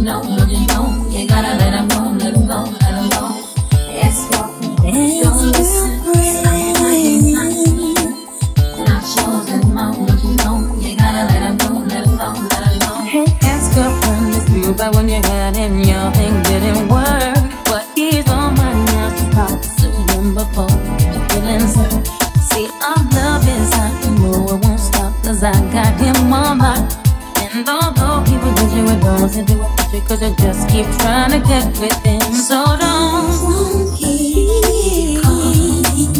know, don't you know? You gotta let him go, let him go, let him go. Don't listen. Not yours anymore, don't you know? You gotta let him go, let him go, let him go. Hey, ask a friend if you back when you had him, your thing didn't work. But he's on my now, so I'll sue him before you feeling so. See, our love is hot, you know it won't stop, 'cause I got him on lock. And although people wish you would go to do it with you, 'cause you just keep trying to get with him. So don't keep calling.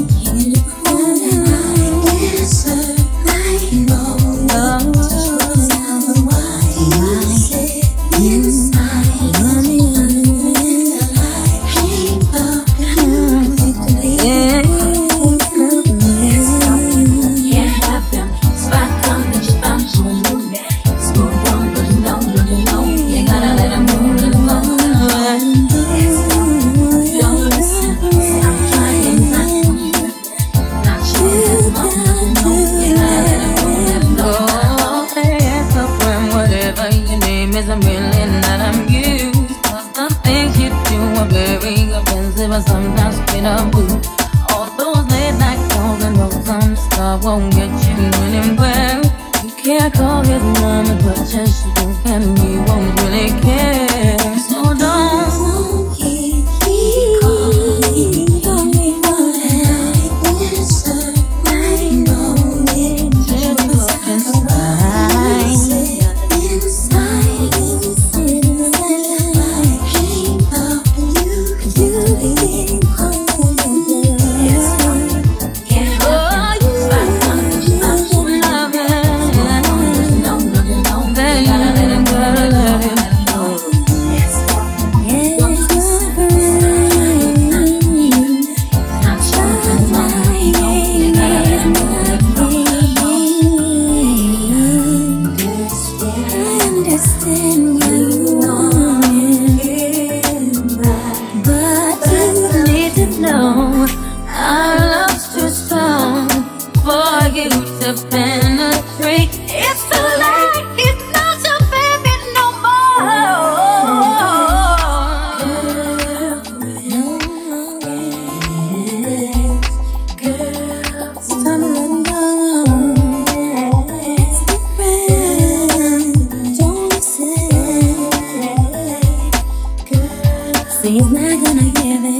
Is a million that I'm used, 'cause the things you do are very offensive and sometimes straight up rude. All those late night calls and notes on the star won't get you anywhere. You can't call his mom as much as she can, and he won't really care. So don't keep calling. Don't be like this. I know it's just inside. Our love's too strong for you to penetrate. It's too late, it's not your baby no more. Girl, it's time to let go. It's different, don't listen. Girl, see, he's not gonna give it.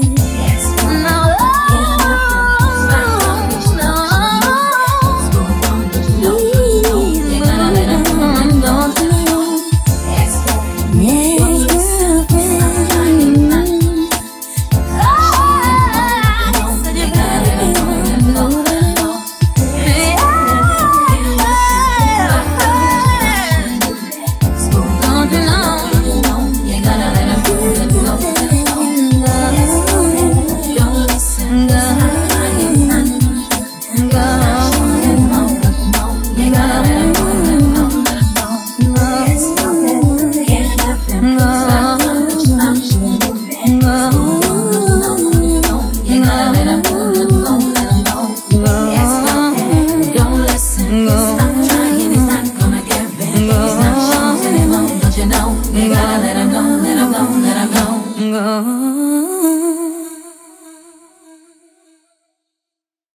You gotta let him go, let him go, let him go.